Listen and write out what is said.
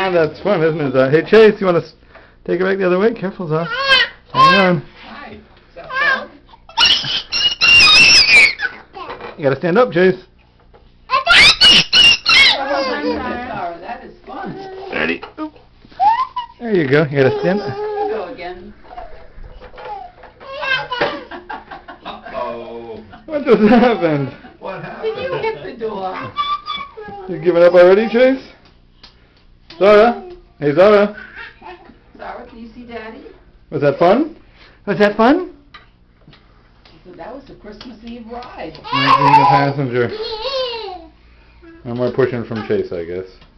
Ah, that's fun, isn't it, Zara? Hey, Chase, you want to take it back the other way? Careful, Zara. Hang on. Hi. Is that fun? You gotta stand up, Chase. Zara, that is fun. Ready? Oop. There you go. You gotta stand up. Go again. Uh-oh. What just happened? What happened? Did you hit the door? You giving up already, Chase? Zara? Hey, Zara. Zara, can you see Daddy? Was that fun? Was that fun? So that was a Christmas Eve ride. Being a passenger. No more pushing from Chase, I guess.